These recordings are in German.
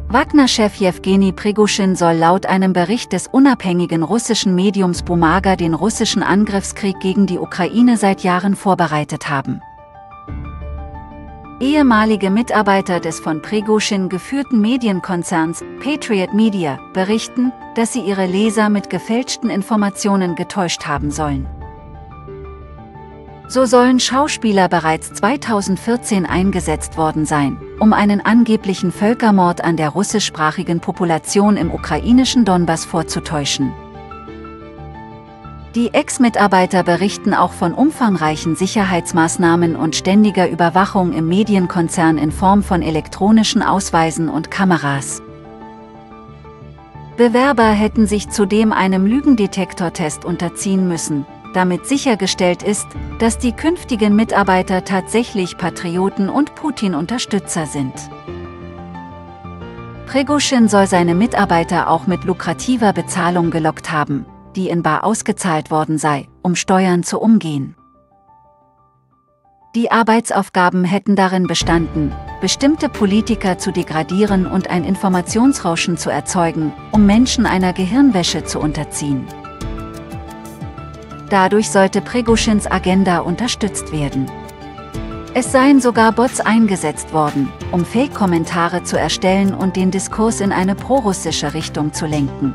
Wagner-Chef Jewgeni Prigoschin soll laut einem Bericht des unabhängigen russischen Mediums Bumaga den russischen Angriffskrieg gegen die Ukraine seit Jahren vorbereitet haben. Ehemalige Mitarbeiter des von Prigoschin geführten Medienkonzerns Patriot Media berichten, dass sie ihre Leser mit gefälschten Informationen getäuscht haben sollen. So sollen Schauspieler bereits 2014 eingesetzt worden sein, um einen angeblichen Völkermord an der russischsprachigen Population im ukrainischen Donbass vorzutäuschen. Die Ex-Mitarbeiter berichten auch von umfangreichen Sicherheitsmaßnahmen und ständiger Überwachung im Medienkonzern in Form von elektronischen Ausweisen und Kameras. Bewerber hätten sich zudem einem Lügendetektortest unterziehen müssen, damit sichergestellt ist, dass die künftigen Mitarbeiter tatsächlich Patrioten und Putin-Unterstützer sind. Prigoschin soll seine Mitarbeiter auch mit lukrativer Bezahlung gelockt haben, die in bar ausgezahlt worden sei, um Steuern zu umgehen. Die Arbeitsaufgaben hätten darin bestanden, bestimmte Politiker zu degradieren und ein Informationsrauschen zu erzeugen, um Menschen einer Gehirnwäsche zu unterziehen. Dadurch sollte Prigoschins Agenda unterstützt werden. Es seien sogar Bots eingesetzt worden, um Fake-Kommentare zu erstellen und den Diskurs in eine prorussische Richtung zu lenken.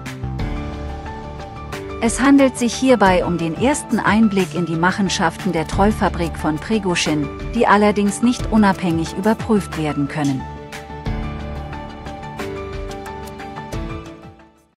Es handelt sich hierbei um den ersten Einblick in die Machenschaften der Trollfabrik von Prigoschin, die allerdings nicht unabhängig überprüft werden können.